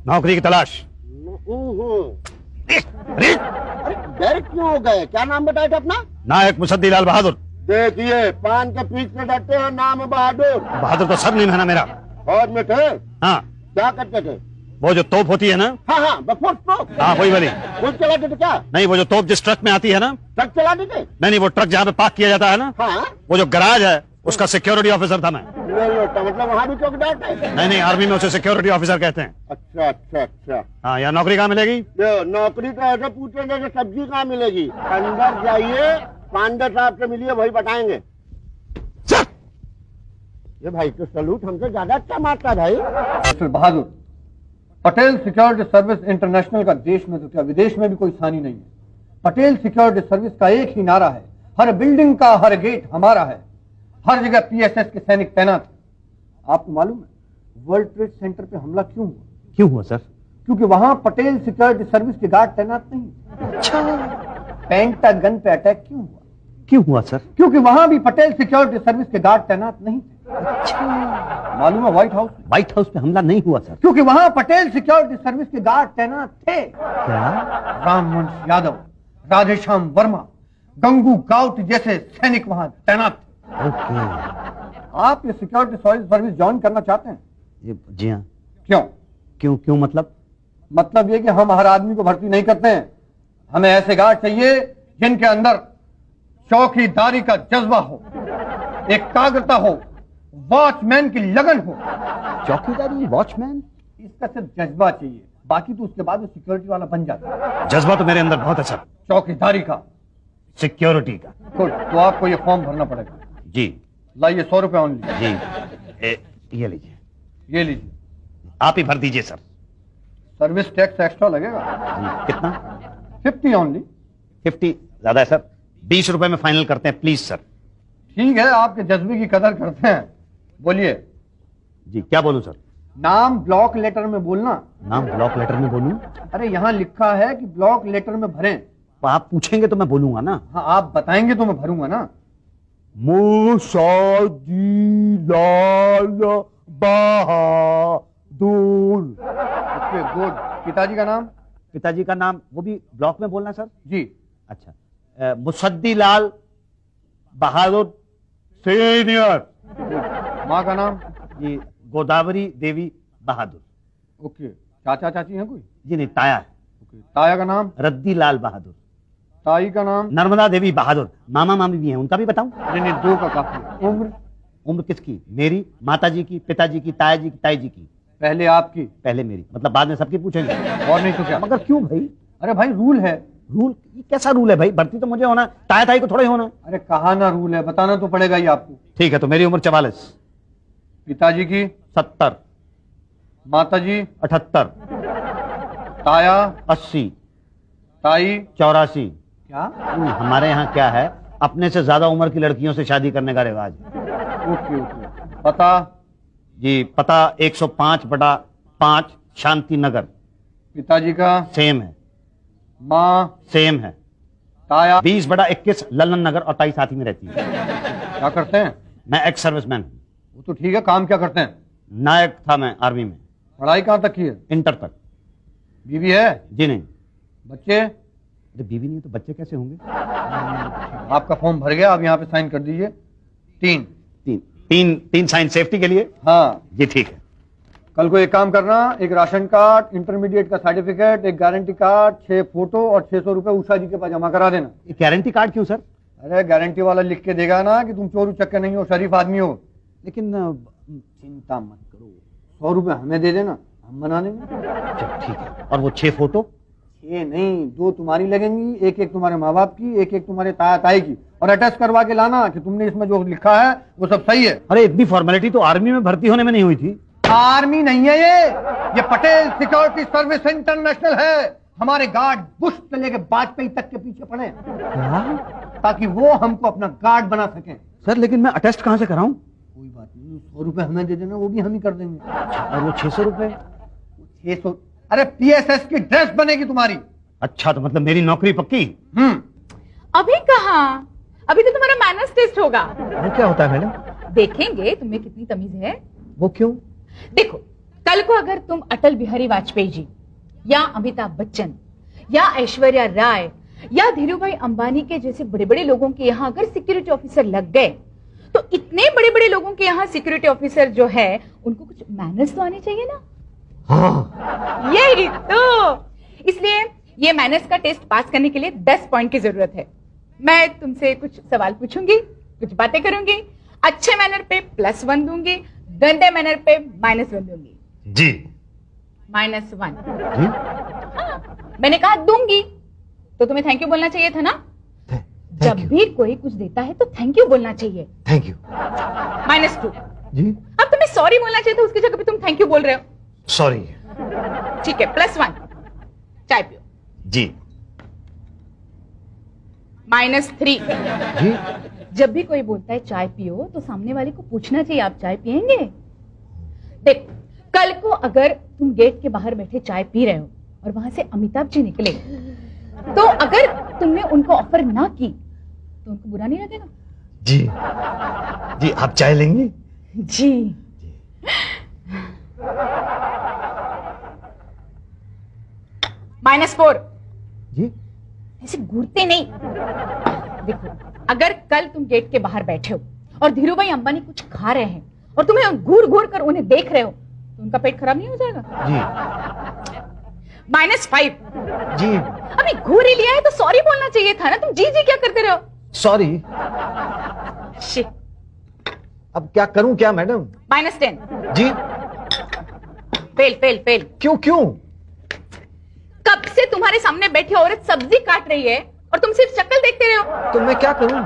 नौकरी की तलाश। अरे डर क्यों हो गए? क्या नाम बताया था अपना? नायक मुसद्दी लाल बहादुर। देखिए, पान के पीछ पे डरते हो, नाम है बहादुर। बहादुर तो सब नहीं है ना मेरा। फौज में थे? हाँ। क्या करते थे? वो जो तोप होती है ना। हाँ हाँ, बफोर्स तोप। हाँ वही वाली। वो चलाते थे क्या? नहीं, वो जो तोप जिस ट्रक में आती है ना। ट्रक चलाते थे? नहीं, वो ट्रक जहाँ पे पार्क किया जाता है ना। हाँ। वो जो गराज है उसका सिक्योरिटी ऑफिसर था मैं। मतलब वहाँ भी चौकीदार थे? नहीं, आर्मी में उसे सिक्योरिटी ऑफिसर कहते हैं। अच्छा अच्छा अच्छा। हाँ, यहाँ नौकरी कहाँ मिलेगी? नौकरी तो ऐसे पूछेंगे कि सब्जी कहाँ मिलेगी। अंदर जाइए, पांडे साहब से मिलिए, वही बताएंगे। ये भाई तो सलूट हमसे ज्यादा अच्छा मारता है भाई। Mister Bahadur, Patel security service international का देश में तो क्या विदेश में भी कोई सानी नहीं है। पटेल सिक्योरिटी सर्विस का एक ही नारा है, हर बिल्डिंग का हर गेट हमारा है, हर जगह पीएसएस के सैनिक तैनात हैं। आपको मालूम है वर्ल्ड ट्रेड सेंटर पे हमला क्यों हुआ? क्यों हुआ सर? क्योंकि वहां पटेल सिक्योरिटी सर्विस के गार्ड तैनात नहीं। अच्छा। पेंटागन पे अटैक क्यों हुआ? क्यों हुआ सर? क्योंकि वहां भी पटेल सिक्योरिटी सर्विस के गार्ड तैनात नहीं थे। अच्छा। मालूम है व्हाइट हाउस पे हमला नहीं हुआ सर? क्योंकि वहां पटेल सिक्योरिटी सर्विस के गार्ड तैनात थे। क्या? रामवंश यादव, राधेश्याम वर्मा, गंगू गाउट जैसे सैनिक वहां तैनात थे। आप ये सिक्योरिटी सर्विस ज्वाइन करना चाहते हैं? जी हाँ। क्यों मतलब ये कि हम हर आदमी को भर्ती नहीं करते हैं। हमें ऐसे गार्ड चाहिए जिनके अंदर चौकीदारी का जज्बा हो, एकाग्रता हो, वॉचमैन की लगन हो। चौकीदारी, वॉचमैन, इसका सिर्फ जज्बा चाहिए, बाकी तो उसके बाद वो सिक्योरिटी वाला बन जाता है। जज्बा तो मेरे अंदर बहुत अच्छा। चौकीदारी का, सिक्योरिटी का। तो आपको ये फॉर्म भरना पड़ेगा। जी। लाइए 100 रुपए ऑनली। जी। ये लीजिए। ये लीजिए। आप ही भर दीजिए सर। सर्विस टैक्स एक्स्ट्रा लगेगा। कितना? 50 ऑनली। 50 ज्यादा है सर, 20 रुपए में फाइनल करते हैं प्लीज सर। ठीक है, आपके जज्बे की कदर करते हैं। बोलिए। जी, क्या बोलूं सर? नाम ब्लॉक लेटर में बोलना। नाम ब्लॉक लेटर में बोलूं? अरे यहाँ लिखा है कि ब्लॉक लेटर में भरें। तो आप पूछेंगे तो मैं बोलूंगा ना। हाँ, आप बताएंगे तो मैं भरूंगा ना। मुसद्दी लाल बहादुर। Okay good. पिताजी का नाम? पिताजी का नाम वो भी ब्लॉक में बोलना सर? जी। अच्छा, मुसद्दी लाल बहादुर सीनियर। माँ का नाम? जी, गोदावरी देवी बहादुर। ओके। चाचा चाची हैं कोई? जी नहीं, ताया है। ओके। ताया का नाम? रद्दी लाल बहादुर। ताई का नाम? नर्मदा देवी बहादुर। मामा मामी भी हैं, उनका भी बताऊं? नहीं, 2 का काफी। उम्र किसकी? मेरी, माताजी की, पिताजी की, ताया जी की, ताई जी की। पहले आपकी? पहले मेरी। मतलब बाद में सबकी पूछेंगे? और नहीं तो क्या। मगर क्यों भाई? अरे भाई रूल है। रूल? ये कैसा रूल है भाई? भर्ती तो मुझे होना, ताया ताई को थोड़ा ही होना। अरे कहा ना रूल है, बताना तो पड़ेगा ही आपको। ठीक है, तो मेरी उम्र 44। पिताजी की? 70। माताजी? 78। ताया? 80। ताई? 84। क्या? हमारे यहाँ क्या है, अपने से ज्यादा उम्र की लड़कियों से शादी करने का रिवाज है। Okay okay. पता? जी, पता 105/5 शांति नगर। पिताजी का? सेम है। माँ? सेम है। ताया? 20/21 ललन नगर, और ताई साथ ही में रहती है। क्या करते हैं? मैं एक्स सर्विसमैन हूँ। वो तो ठीक है, काम क्या करते हैं? नायक था मैं आर्मी में। पढ़ाई कहाँ तक की है? इंटर तक। बीवी है? जी नहीं। बच्चे? अरे बीवी नहीं तो बच्चे कैसे होंगे? आपका फॉर्म भर गया, आप यहाँ पे साइन कर दीजिए। 3 साइन सेफ्टी के लिए। हाँ जी ठीक है। कल को एक काम करना, एक राशन कार्ड, इंटरमीडिएट का सर्टिफिकेट, एक गारंटी कार्ड, 6 फोटो और 600 रुपए उषा जी के पास जमा करा देना। गारंटी कार्ड क्यों सर? अरे गारंटी वाला लिख के देगा ना कि तुम चोर उचक्के नहीं हो, शरीफ आदमी हो। लेकिन चिंता मत करो, 100 रुपए हमें दे देना, हम बना देंगे। ठीक है। और वो 6 फोटो? 6 नहीं, 2 तुम्हारी लगेंगी, एक तुम्हारे माँ बाप की, एक तुम्हारे ताया ताई की, और अटैच करवा के लाना कि तुमने इसमें जो लिखा है वो सब सही है। अरे इतनी फॉर्मेलिटी तो आर्मी में भर्ती होने में नहीं हुई थी। आर्मी नहीं है ये पटेल सिक्योरिटी सर्विस इंटरनेशनल है। हमारे गार्ड बुश से लेके वाजपेयी तक के पीछे पड़े, ताकि वो हमको अपना गार्ड बना सके। सर लेकिन मैं अटेस्ट कहाँ से कराऊं? कोई बात नहीं, 100 रुपए हमें दे देना, वो भी हम ही कर देंगे। और वो 600 रुपए? 600? अरे पीएसएस की ड्रेस बनेगी तुम्हारी। अच्छा, तो मतलब मेरी नौकरी पक्की? अभी कहाँ, अभी तो तुम्हारा मैनर्स टेस्ट होगा। वो क्या होता है मैडम? देखेंगे तुम्हें कितनी तमीज है। वो क्यों? देखो, कल को अगर तुम अटल बिहारी वाजपेयी जी या अमिताभ बच्चन या ऐश्वर्या राय या धीरूभाई अंबानी के जैसे बड़े बड़े लोगों के यहाँ अगर सिक्योरिटी ऑफिसर लग गए, तो इतने बड़े बड़े लोगों के यहाँ सिक्योरिटी ऑफिसर जो है उनको कुछ मैनर्स तो आने चाहिए ना। हाँ। यही तो, इसलिए ये मैनर्स का टेस्ट पास करने के लिए 10 पॉइंट की जरूरत है। मैं तुमसे कुछ सवाल पूछूंगी, कुछ बातें करूंगी, अच्छे मैनर पे +1 दूंगी, गंदे मैनर पे -1 दूंगी। जी। -1। जी? हाँ, मैंने कहा दूंगी तो तुम्हें थैंक यू बोलना चाहिए था ना। जब भी कोई कुछ देता है तो थैंक यू बोलना चाहिए। Thank you. -2। जी। अब तुम्हें सॉरी बोलना चाहिए था, उसकी जगह पे तुम थैंक यू बोल रहे हो। सॉरी। ठीक है, +1। चाय पियो। जी। -3। जी। जब भी कोई बोलता है चाय पियो तो सामने वाले को पूछना चाहिए आप चाय पियेंगे। देखो, कल को अगर तुम गेट के बाहर बैठे चाय पी रहे हो और वहां से अमिताभ जी निकले, तो अगर तुमने उनको ऑफर ना की तो उनको बुरा नहीं लगेगा? जी। जी, आप चाय लेंगे? जी। -4। जी। ऐसे घूरते नहीं। देखो, अगर कल तुम गेट के बाहर बैठे हो और धीरूभाई अंबानी कुछ खा रहे हैं और तुम्हें घूर घूर कर उन्हें देख रहे हो, तो उनका पेट खराब नहीं हो जाएगा? जी। -5। जी। अभी घूर ही लिया है तो सॉरी बोलना चाहिए था ना। तुम जी जी क्या करते रहो? सॉरी। शिट। अब क्या करूं क्या मैडम? -10। जी। फेल। क्यों? कब से तुम्हारे सामने बैठी औरत सब्जी काट रही है और तुम सिर्फ शक्ल देखते रहे हो। तो मैं क्या करूं?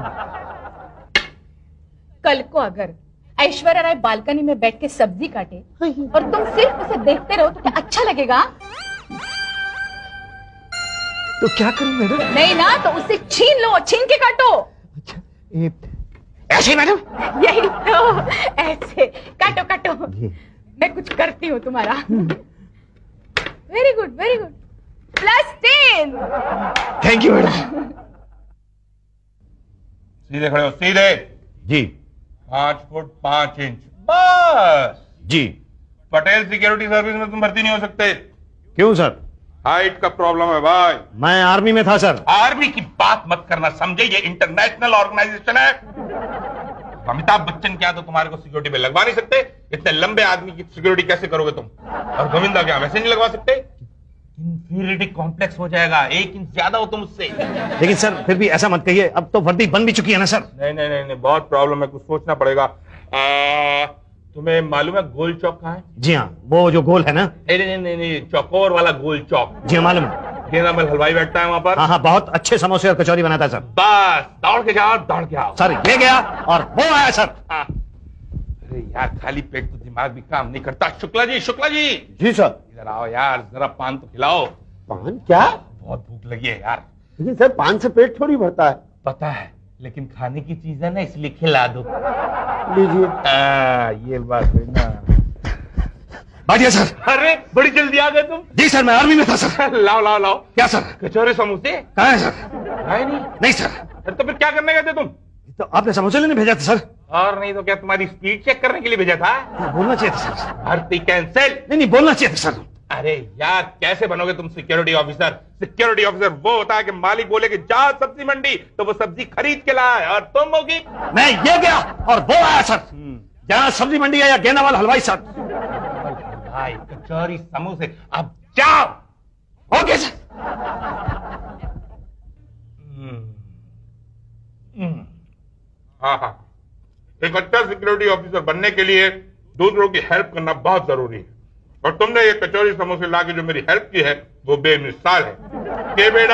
कल को अगर ऐश्वर्या राय बालकनी में बैठ के सब्जी काटे और तुम सिर्फ उसे देखते रहो तो क्या अच्छा लगेगा? तो क्या करूं मैडम? नहीं ना, तो उसे छीन लो, छीन के काटो। अच्छा, ऐसे मैडम? यही तो, ऐसे काटो। ये। मैं कुछ करती हूँ तुम्हारा। Very good. +10। Thank you madam. सीधे खड़े हो, सीधे। जी। 5 फुट 5 इंच बस। जी। पटेल सिक्योरिटी सर्विस में तुम भर्ती नहीं हो सकते। क्यों सर? हाइट का प्रॉब्लम है भाई। मैं आर्मी में था सर। आर्मी की बात मत करना, समझे? ये इंटरनेशनल ऑर्गेनाइजेशन है। अमिताभ बच्चन क्या तो तुम्हारे को सिक्योरिटी में लगवा नहीं सकते? इतने लंबे आदमी की सिक्योरिटी कैसे करोगे तुम? और गोविंदा क्या वैसे नहीं लगवा सकते? इंफीरियरिटी कॉम्प्लेक्स हो जाएगा, 1 इंच ज्यादा हो तुम उससे। लेकिन सर फिर भी ऐसा मत कहिए, अब तो वर्दी बन भी चुकी है ना सर। नहीं, बहुत प्रॉब्लम है, कुछ सोचना पड़ेगा। तुम्हें मालूम है गोल चौक कहाँ है? जी हाँ, वो जो गोल है ना। नहीं, चौकोर वाला गोल चौक। जी हाँ, मालूम है। गेंदामल हलवाई बैठता है वहां पर। हाँ, बहुत अच्छे समोसे और कचौरी बनाता है सर। बस दौड़ के जाओ, दौड़ के आओ। सर ये गया और वो आया सर। अरे यार, खाली पेट तो दिमाग भी काम नहीं करता। शुक्ला जी। जी सर। इधर आओ यार, जरा पान तो खिलाओ। पान? क्या? बहुत भूख लगी है यार। लेकिन सर पान से पेट थोड़ी भरता है। पता है, लेकिन खाने की चीज है ना, इसलिए खिला दो। लीजिए। ये बात है ना। बढ़िया सर। अरे बड़ी जल्दी आ गए तुम। जी सर, मैं आर्मी में था सर। लाओ। क्या सर? कचौरे समोसे कहाँ है सर? है नहीं सर। तो फिर क्या करने गए थे तुम? तो आपने समोसे लेने भेजा था सर। और नहीं तो क्या तुम्हारी स्पीड चेक करने के लिए भेजा था? बोलना चाहिए था सर। भर्ती कैंसिल। नहीं, बोलना चाहिए था सर। अरे यार, कैसे बनोगे तुम सिक्योरिटी ऑफिसर? सिक्योरिटी ऑफिसर वो होता है कि मालिक बोले कि जा सब्जी मंडी, तो वो सब्जी खरीद के लाए। और तुम होगी? मैं ये गया और वो आया सर। जहाँ सब्जी मंडी है या गेंदावाल हलवाई सर। भाई कचौरी समोसे, अब जाओ। Okay sir. हाँ, एक अच्छा सिक्योरिटी ऑफिसर बनने के लिए दूसरों की हेल्प करना बहुत जरूरी है। और तुमने ये कचौरी समोसे लाके जो मेरी हेल्प की है वो बेमिसाल है। के बेटा?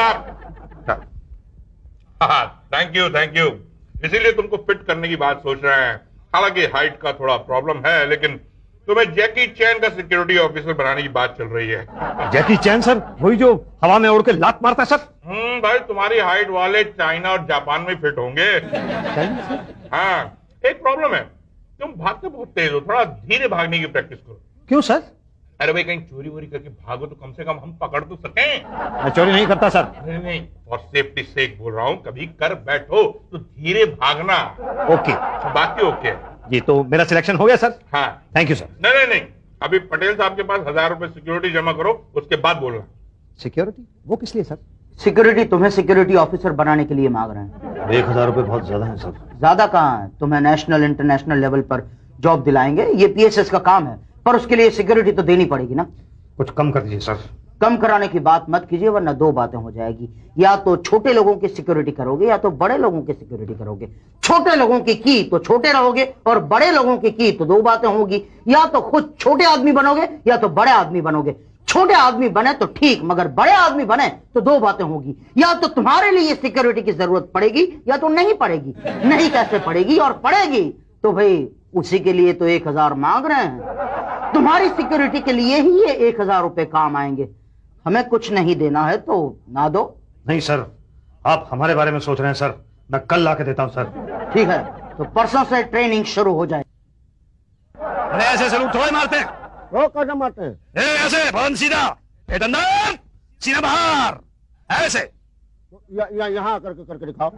हाँ, थैंक यू। इसीलिए तुमको फिट करने की बात सोच रहे हैं। हालांकि हाइट का थोड़ा प्रॉब्लम है, लेकिन तुम्हें जैकी चैन का सिक्योरिटी ऑफिसर बनाने की बात चल रही है। Jackie Chan sir? वही जो हवा में उड़ के लात मारता है सर? भाई तुम्हारी हाइट वाले चाइना और जापान में फिट होंगे। हाँ, एक प्रॉब्लम है, तुम भागते बहुत तेज हो, थोड़ा धीरे भागने की प्रैक्टिस करो। क्यों सर? अरे भाई, कहीं चोरी वोरी करके भागो तो कम से कम हम पकड़ तो सकें। मैं चोरी नहीं करता सर। नहीं, और सेफ्टी सेक बोल रहा हूँ, कभी कर बैठो तो धीरे भागना। ओके। बाकी ओके जी, तो मेरा सिलेक्शन हो गया सर? हाँ। Thank you sir. नहीं, अभी पटेल साहब के पास 1000 रुपए सिक्योरिटी जमा करो, उसके बाद बोलना। सिक्योरिटी? वो किस लिए सर? सिक्योरिटी तुम्हें सिक्योरिटी ऑफिसर बनाने के लिए मांग रहे हैं। 1000 रुपए बहुत ज्यादा है सर। ज्यादा कहाँ है, तुम्हें नेशनल इंटरनेशनल लेवल पर जॉब दिलाएंगे, ये पीएसएस का काम है, पर उसके लिए सिक्योरिटी तो देनी पड़ेगी ना। कुछ कम कर दीजिए सर। कम कराने की बात मत कीजिए, वरना दो बातें हो जाएगी। या तो छोटे लोगों की सिक्योरिटी करोगे या तो बड़े लोगों की सिक्योरिटी करोगे। छोटे लोगों की तो छोटे रहोगे और बड़े लोगों की तो दो बातें होगी। या तो खुद छोटे आदमी बनोगे या तो बड़े आदमी बनोगे। छोटे आदमी बने तो ठीक, मगर बड़े आदमी बने तो दो बातें होगी। या तो तुम्हारे लिए सिक्योरिटी की जरूरत पड़ेगी या तो नहीं पड़ेगी। नहीं कैसे पड़ेगी, और पड़ेगी तो भाई उसी के लिए तो 1000 मांग रहे हैं। तुम्हारी सिक्योरिटी के लिए ही ये 1000 रुपए काम आएंगे। हमें कुछ नहीं देना है तो ना दो। नहीं सर, आप हमारे बारे में सोच रहे हैं सर। मैं कल ला के देता हूं सर। ठीक है, तो परसों से ट्रेनिंग शुरू हो जाए। अरे ऐसे सलूट थोड़े मारते हैं। वो कैसे मारते हैं? ऐसे बहुत सीधा, अंदर सीधा बाहर, ऐसे। यहाँ करके दिखाओ।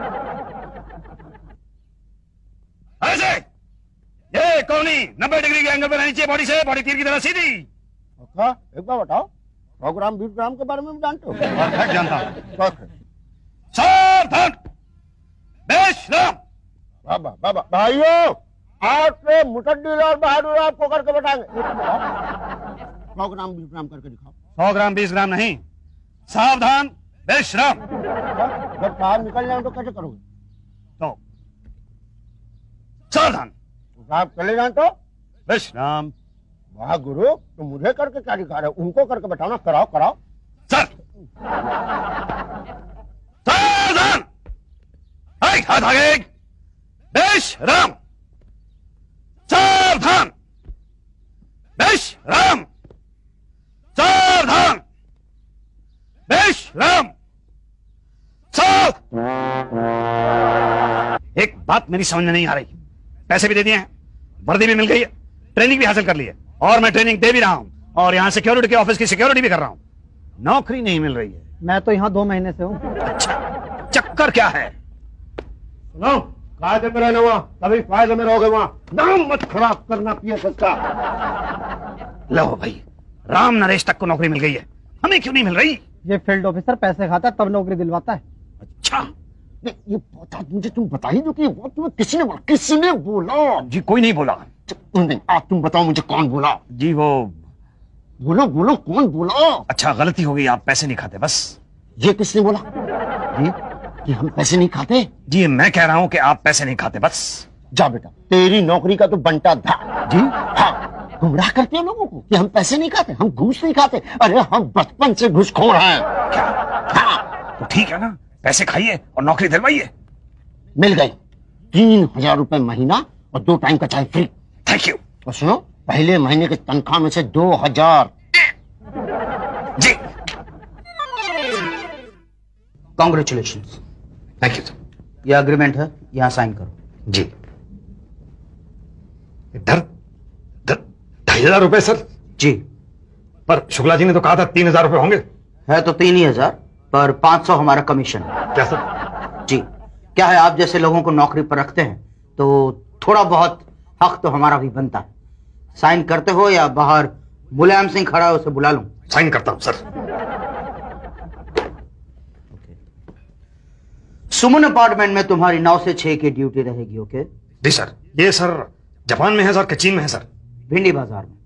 ऐसे ये कोनी 90 डिग्री के एंगल पे रहनी चाहिए बॉडी से, बॉडी तीर की तरह सीधी। अच्छा, एक बार बताओ, 100 ग्राम 20 ग्राम के बारे में भी जानते हो? परफेक्ट जानता हूँ। सावधान, बाबा बाबा भाइयों, आपसे मुतद्दिल और बहादुर आपको करके बताएंगे। 100 ग्राम 20 ग्राम करके दिखाओ। 100 ग्राम 20 ग्राम नहीं, सावधान बेशरम। जब बाहर निकल जाए तो कैसे करोगे? तो सावधान, आप चले जाए तो बेशरम। वाह गुरु, तो मुझे करके क्या दिखा रहे हो? उनको करके बताओ ना। कराओ कराओ सर। सावधान, हाथ आगे, बेशरम। सावधान, बेशरम। सावधान, बेशरम। एक बात मेरी समझ में नहीं आ रही। पैसे भी दे दिए हैं, वर्दी भी मिल गई है, ट्रेनिंग भी हासिल कर ली है, और मैं ट्रेनिंग दे भी रहा हूं, और यहाँ सिक्योरिटी के ऑफिस की सिक्योरिटी भी कर रहा हूं। नौकरी नहीं मिल रही है। मैं तो यहाँ 2 महीने से हूँ। अच्छा, चक्कर क्या है? सुनो, कायदे में रहना, वहाँ कभी फायदे में रहोगे। वहाँ नाम मत खराब करना पीएसएस का। लो भाई, राम नरेश तक को नौकरी मिल गई है, हमें क्यों नहीं मिल रही? ये फील्ड ऑफिसर पैसे खाता है तब नौकरी दिलवाता है। अच्छा, ये बता, मुझे तुम बता ही दो कि ये बात तुम्हें किसने बोला? किसने बोला? जी कोई नहीं बोला। नहीं, आप तुम बताओ मुझे कौन बोला? जी वो, बोलो बोलो, कौन बोला? अच्छा गलती हो गई, आप पैसे नहीं खाते बस। ये किसने बोला? जी कि हम पैसे नहीं खाते? जी मैं कह रहा हूँ कि आप पैसे नहीं खाते बस। जा बेटा, तेरी नौकरी का तो बंटा था। जी हाँ, गुमराह करते हैं लोगों को कि हम पैसे नहीं खाते, हम घूस नहीं खाते। अरे हम बचपन से घुसखोर हैं। क्या? हाँ, तो ठीक है ना, पैसे खाइए और नौकरी दिलवाइए। मिल गई। 3000 रुपए महीना और 2 टाइम का चाय फ्री। Thank you. और सुनो, पहले महीने की तनख्वाह में से 2000। जी कॉन्ग्रेचुलेशंस। Thank you sir. ये अग्रीमेंट है, यहाँ साइन करो। जी। इधर 2500 रुपए सर। जी। पर शुक्ला जी ने तो कहा था 3000 रुपए होंगे। है तो 3000, पर 500 हमारा कमीशन है। क्या सर? जी, क्या है, आप जैसे लोगों को नौकरी पर रखते हैं तो थोड़ा बहुत हक तो हमारा भी बनता है। साइन करते हो या बाहर मुलायम सिंह खड़ा है उसे बुला लूं? साइन करता हूं सर। सुमन अपार्टमेंट में तुम्हारी 9 से 6 की ड्यूटी रहेगी। ओके? जी सर। ये सर जापान में है सर कि चीन में है सर? भिंडी बाजार में।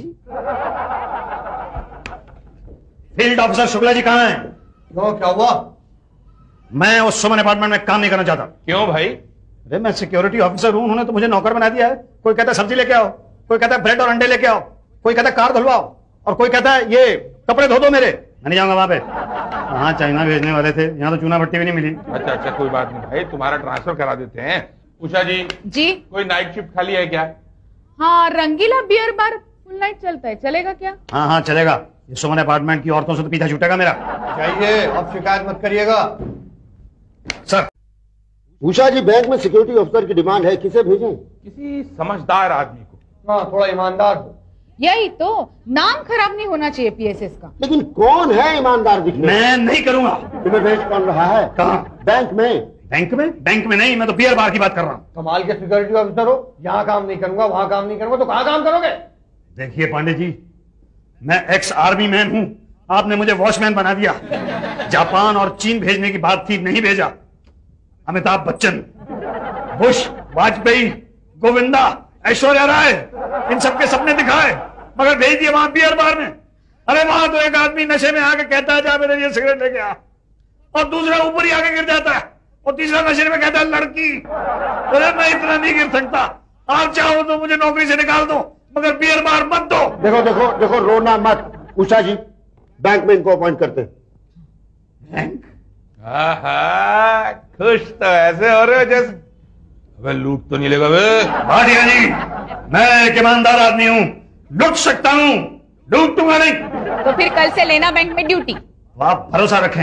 फील्ड ऑफिसर शुक्ला जी कहाँ हैं? क्यों, क्या हुआ? मैं उस सुमन अपार्टमेंट में काम नहीं करना चाहता। क्यों भाई? अरे मैं सिक्योरिटी ऑफिसर हूं, उन्होंने तो मुझे नौकर बना दिया है। कोई कहता है सब्जी लेके आओ, कोई कहता है ब्रेड और अंडे लेके आओ, कोई कहता है कार धुलवाओ, और कोई कहता है ये कपड़े धो दो मेरे। मैं नहीं जाऊंगा वहां पे। हाँ, चाइना भेजने वाले थे, यहाँ तो चूना भट्टी भी नहीं मिली। अच्छा अच्छा, कोई बात नहीं भाई, तुम्हारा ट्रांसफर करा देते हैं। उषा जी, जी कोई नाइट शिफ्ट खाली है क्या? हाँ, Rangeela beer bar full night चलता है, चलेगा क्या? हाँ हाँ चलेगा। ये सुमन अपार्टमेंट की औरतों से तो पीछा छूटेगा मेरा। चाहिए, अब शिकायत मत करिएगा। सर, उषा जी, बैंक में सिक्योरिटी ऑफिसर की डिमांड है, किसे भेजें? किसी समझदार आदमी को। हाँ, थोड़ा ईमानदार हो। यही तो, नाम खराब नहीं होना चाहिए पीएसएस का। लेकिन कौन है ईमानदार दिखने? मैं नहीं करूंगा। तुम्हें भेज कौन रहा है? कहाँ? बैंक में। बैंक में? बैंक में नहीं, मैं तो बियर बार की बात कर रहा हूँ। कमाल के सिक्योरिटी ऑफिसर हो। यहाँ काम नहीं करूंगा, वहाँ काम नहीं करूंगा, तो कहाँ काम करोगे? देखिए पांडे जी, मैं एक्स आर्मी मैन हूं, आपने मुझे वॉचमैन बना दिया। जापान और चीन भेजने की बात थी, नहीं भेजा। अमिताभ बच्चन, बुश, वाजपेयी, गोविंदा, ऐश्वर्या राय, इन सबके सपने दिखाए, मगर भेज दिए वहां बियर बार में। अरे वहां तो एक आदमी नशे में आके कहता है जा मेरे लिए सिगरेट लेके आ, और दूसरा ऊपर ही आके गिर जाता है, और तीसरा नशे में कहता है लड़की। अरे मैं इतना नहीं गिर सकता, आप चाहो तो मुझे नौकरी से निकाल दो, मगर बियर बार मत दो। देखो देखो देखो, रोना मत। उषा जी, बैंक में इनको अपॉइंट करते। बैंक? खुश तो ऐसे हो रहे हो जैसे अबे लूट तो नहीं लेगा बे। भाटिया जी, मैं एक ईमानदार आदमी हूं, लूट सकता हूं, लूटूंगा नहीं। तो फिर कल से लेना बैंक में ड्यूटी। तो आप भरोसा रखें।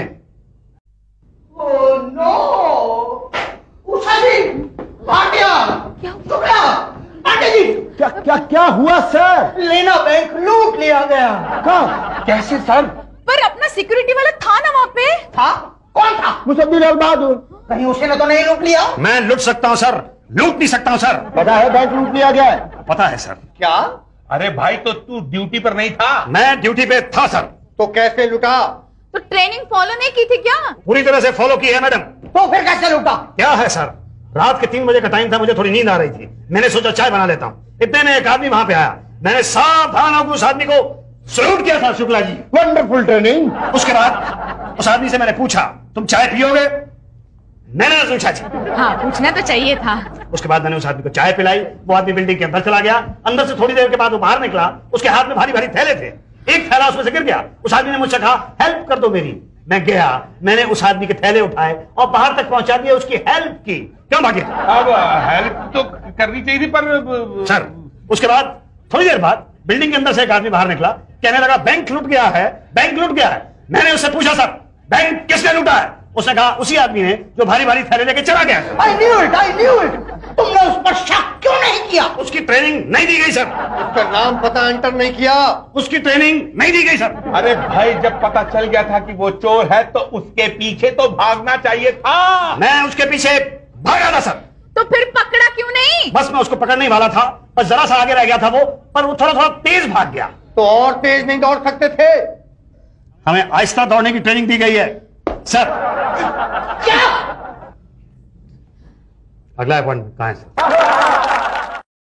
Oh no! उषा जी, भाटिया, शुक्ला, पांडे जी, क्या क्या क्या हुआ सर? लेना बैंक लूट लिया गया। कहाँ? कैसे सर? पर अपना सिक्योरिटी वाला था ना वहाँ पे। था? कौन था? मुसद्दी लाल बहादुर। कहीं उसने तो नहीं लूट लिया? मैं लूट सकता हूं सर, लूट नहीं सकता हूं सर। पता है बैंक लूट लिया गया है? पता है सर। क्या? अरे भाई तो तू ड्यूटी पर नहीं था? मैं ड्यूटी पे था सर। तो कैसे लुटा? तो ट्रेनिंग फॉलो नहीं की थी क्या? पूरी तरह से फॉलो की है मैडम। तो फिर कैसे लूटा? क्या है सर, रात के 3 बजे का टाइम था, मुझे थोड़ी नींद आ रही थी, मैंने सोचा चाय बना लेता हूं। इतने में एक आदमी वहां पे आया, मैंने सावधान होकर उस आदमी को सल्यूट किया था। Shukla ji, wonderful training. उसके बाद उस आदमी से मैंने पूछा तुम चाय पियोगे? मैंने पूछा जी। हाँ, पूछना तो चाहिए था। उसके बाद मैंने उस आदमी को चाय पिलाई, वो आदमी बिल्डिंग के अंदर चला गया। अंदर से थोड़ी देर के बाद वो बाहर निकला, उसके हाथ में भारी भारी थैले थे, एक थैला उसमें से गिर गया। उस आदमी ने मुझसे कहा हेल्प कर दो मेरी। मैं गया, मैंने उस आदमी के थैले उठाए और बाहर तक पहुंचा दिया, उसकी हेल्प की। क्यों भाटिया? अब हेल्प तो करनी चाहिए थी, पर सर उसके बाद थोड़ी देर बाद बिल्डिंग के अंदर से एक आदमी बाहर निकला, कहने लगा बैंक लूट गया है, बैंक लूट गया है। मैंने उससे पूछा सर बैंक किसने लूटा है? उसने कहा उसी आदमी ने जो भारी भारी थैले लेके चला गया। I knew it! तुमने उस पर शक क्यों नहीं किया? उसकी ट्रेनिंग नहीं दी गई सर। उसका नाम पता एंटर नहीं किया। उसकी ट्रेनिंग नहीं दी गई सर। अरे भाई जब पता चल गया था कि वो चोर है तो उसके पीछे तो भागना चाहिए था। मैं उसके पीछे भागा था सर। तो फिर पकड़ा क्यों नहीं? बस मैं उसको पकड़ने ही वाला था, बस जरा सा आगे रह गया था वो, पर वो थोड़ा थोड़ा तेज भाग गया। तो और तेज नहीं दौड़ सकते थे? हमें आहिस्ता दौड़ने की ट्रेनिंग दी गई है सर। क्या? अगला अपॉइंटमेंट कहाँ है सर?